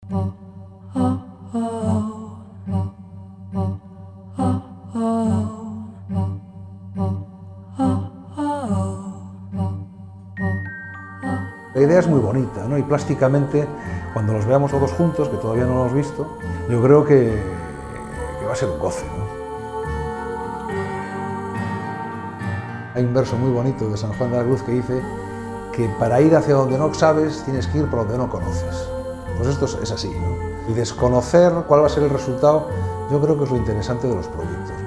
La idea es muy bonita, ¿no? Y plásticamente, cuando los veamos todos juntos, que todavía no lo hemos visto, yo creo que va a ser un goce, ¿no? Hay un verso muy bonito de San Juan de la Cruz que dice que para ir hacia donde no sabes, tienes que ir por donde no conoces. Pues esto es así, ¿no? Y desconocer cuál va a ser el resultado, yo creo que es lo interesante de los proyectos.